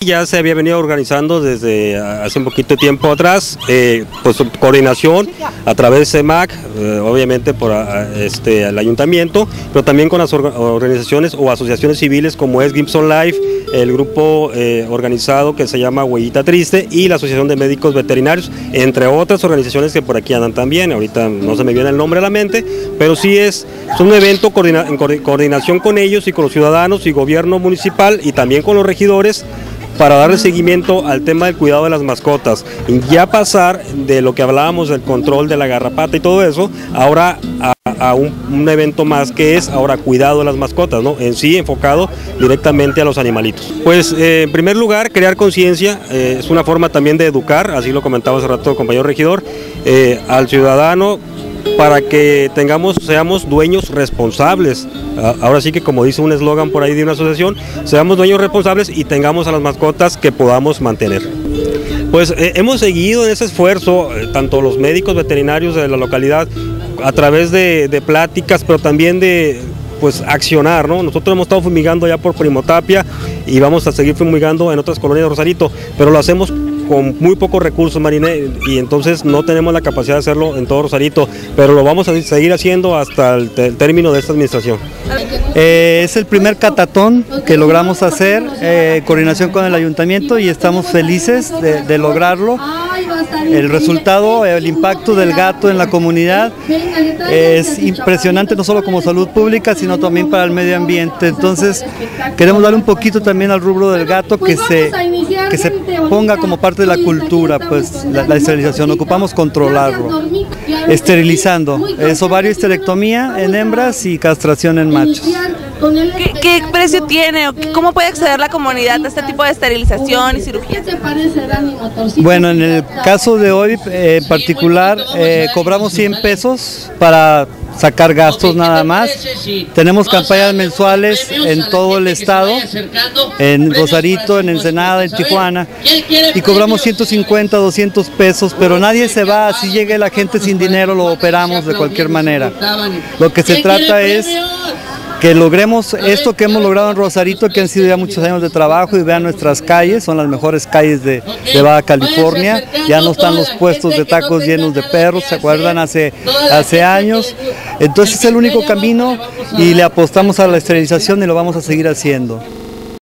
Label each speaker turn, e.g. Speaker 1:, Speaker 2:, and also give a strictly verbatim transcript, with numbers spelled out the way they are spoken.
Speaker 1: Ya se había venido organizando desde hace un poquito de tiempo atrás, eh, pues coordinación a través de CEMAC, eh, obviamente por este, el ayuntamiento, pero también con las organizaciones o asociaciones civiles como es Gibson Life, el grupo eh, organizado que se llama Huellita Triste y la Asociación de Médicos Veterinarios, entre otras organizaciones que por aquí andan también. Ahorita no se me viene el nombre a la mente, pero sí es, es un evento coordina, en coordinación con ellos y con los ciudadanos y gobierno municipal y también con los regidores, para darle seguimiento al tema del cuidado de las mascotas, y ya pasar de lo que hablábamos del control de la garrapata y todo eso, ahora a, a un, un evento más que es ahora cuidado de las mascotas, ¿no? En sí enfocado directamente a los animalitos. Pues eh, en primer lugar crear conciencia, eh, es una forma también de educar, así lo comentaba hace rato el compañero regidor, eh, al ciudadano, para que tengamos, seamos dueños responsables. Ahora sí que, como dice un eslogan por ahí de una asociación, seamos dueños responsables y tengamos a las mascotas que podamos mantener. Pues eh, hemos seguido en ese esfuerzo, eh, tanto los médicos veterinarios de la localidad, a través de, de pláticas, pero también de pues accionar, ¿no? Nosotros hemos estado fumigando ya por Primotapia y vamos a seguir fumigando en otras colonias de Rosarito, pero lo hacemos con muy pocos recursos, Mariné, y entonces no tenemos la capacidad de hacerlo en todo Rosarito, pero lo vamos a seguir haciendo hasta el, el término de esta administración.
Speaker 2: Eh, es el primer catatón que logramos hacer, eh, coordinación con el ayuntamiento, y estamos felices de, de lograrlo. El resultado, el impacto del gato en la comunidad es impresionante, no solo como salud pública, sino también para el medio ambiente. Entonces queremos darle un poquito también al rubro del gato, que se, que se ponga como parte de la cultura, pues la, la esterilización. Ocupamos controlarlo, esterilizando. Es ovario esterectomía en hembras y castración en machos.
Speaker 3: ¿Qué, ¿Qué precio tiene o cómo puede acceder la comunidad a este tipo de esterilización y cirugía?
Speaker 2: Bueno, en el caso de hoy eh, en particular eh, cobramos cien pesos para sacar gastos nada más. Tenemos campañas mensuales en todo el estado, en Rosarito, en Ensenada, en Tijuana, y cobramos ciento cincuenta, doscientos pesos, pero nadie se va. Si llega la gente sin dinero, lo operamos de cualquier manera. Lo que se trata es que logremos esto que hemos logrado en Rosarito, que han sido ya muchos años de trabajo, y vean nuestras calles, son las mejores calles de, de Baja California. Ya no están los puestos de tacos llenos de perros, ¿se acuerdan? Hace, hace años. Entonces es el único camino y le apostamos a la esterilización y lo vamos a seguir haciendo.